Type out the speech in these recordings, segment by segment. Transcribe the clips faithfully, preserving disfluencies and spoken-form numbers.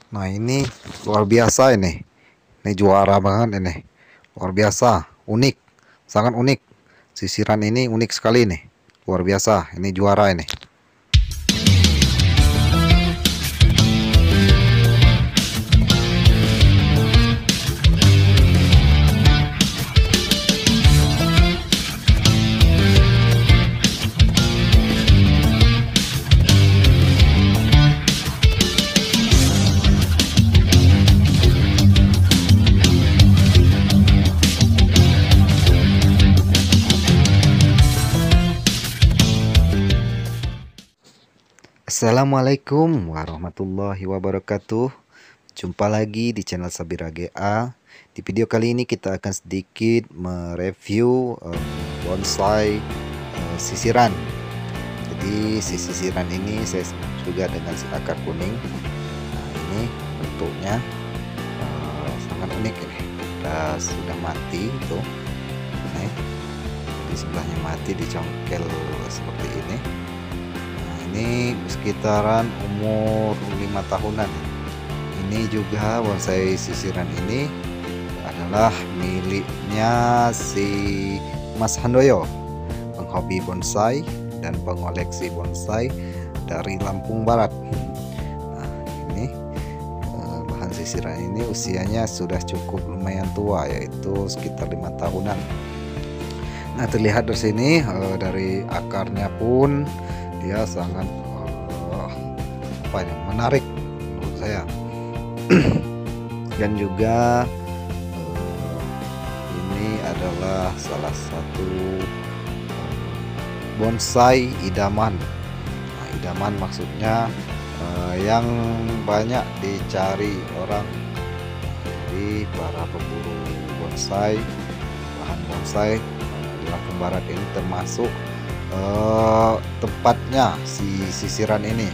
Nah ini luar biasa ini. Ini juara banget ini. Luar biasa, unik, sangat unik. Sisiran ini unik sekali nih. Luar biasa, ini juara ini. Assalamualaikum warahmatullahi wabarakatuh. Jumpa lagi di channel Sabira G A. Di video kali ini kita akan sedikit mereview uh, bonsai uh, sisiran. Jadi si sisiran ini saya juga dengan si akar kuning. Nah ini bentuknya uh, sangat unik ini. Sudah sudah mati itu. Nih, di sebelahnya mati dicongkel seperti ini. Ini sekitaran umur lima tahunan. Ini juga bonsai sisiran ini adalah miliknya si Mas Handoyo, penghobi bonsai dan pengoleksi bonsai dari Lampung Barat. Nah ini bahan sisiran ini usianya sudah cukup lumayan tua, yaitu sekitar lima tahunan. Nah terlihat dari sini dari akarnya pun dia sangat uh, apa ya, menarik menurut saya. Dan juga uh, ini adalah salah satu uh, bonsai idaman. Nah, idaman maksudnya uh, yang banyak dicari orang. Jadi para pemburu bonsai, bahan bonsai uh, di Lampung Barat ini termasuk Uh, tempatnya si sisiran ini.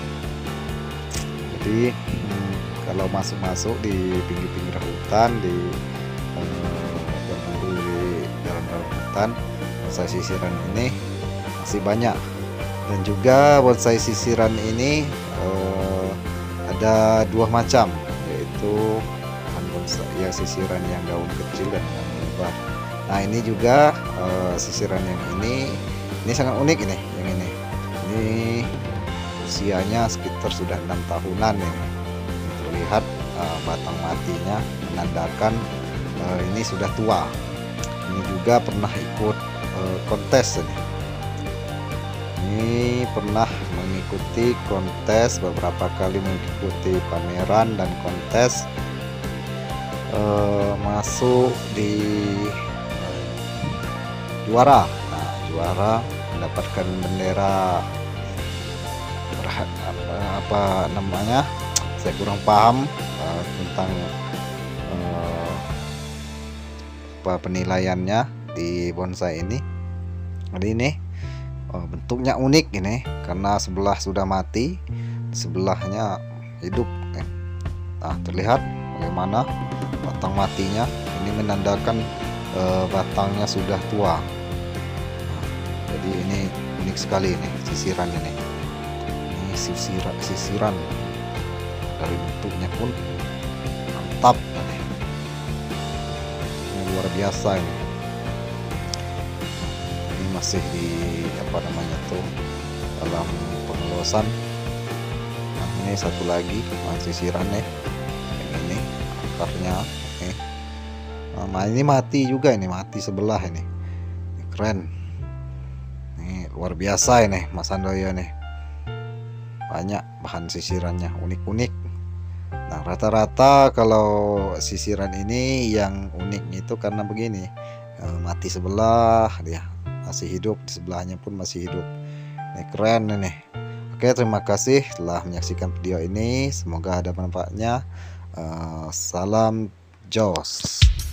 Jadi hmm, kalau masuk-masuk di pinggir-pinggir hutan, di berburu uh, di dalam-dalam hutan, bonsai sisiran ini masih banyak. Dan juga bonsai sisiran ini uh, ada dua macam, yaitu bonsai ya sisiran yang daun kecil dan yang lebar. Nah ini juga uh, sisiran yang ini Ini sangat unik ini, yang ini. Ini usianya sekitar sudah enam tahunan ini. Ini terlihat uh, batang matinya menandakan uh, ini sudah tua. Ini juga pernah ikut uh, kontes ini. Ini pernah mengikuti kontes, beberapa kali mengikuti pameran dan kontes, uh, masuk di uh, juara. Juara mendapatkan bendera apa, apa namanya, saya kurang paham uh, tentang uh, apa penilaiannya di bonsai ini. Jadi ini uh, bentuknya unik ini karena sebelah sudah mati, sebelahnya hidup. Nah terlihat bagaimana batang matinya, ini menandakan uh, batangnya sudah tua. Jadi ini unik sekali ini sisiran ini. Ini sisiran, sisiran dari bentuknya pun mantap ini. Ini luar biasa ini. Ini masih di apa namanya tuh dalam pengelosan. Nah, ini satu lagi nah, sisirannya yang ini akarnya. Oke. Nah, ini mati juga ini, mati sebelah ini. Ini keren. Luar biasa ini Mas Handoyo nih, banyak bahan sisirannya unik-unik. Nah rata-rata kalau sisiran ini yang unik itu karena begini, e, mati sebelah, dia masih hidup, di sebelahnya pun masih hidup. Ini keren ini. Oke, terima kasih telah menyaksikan video ini, semoga ada manfaatnya. e, Salam jos.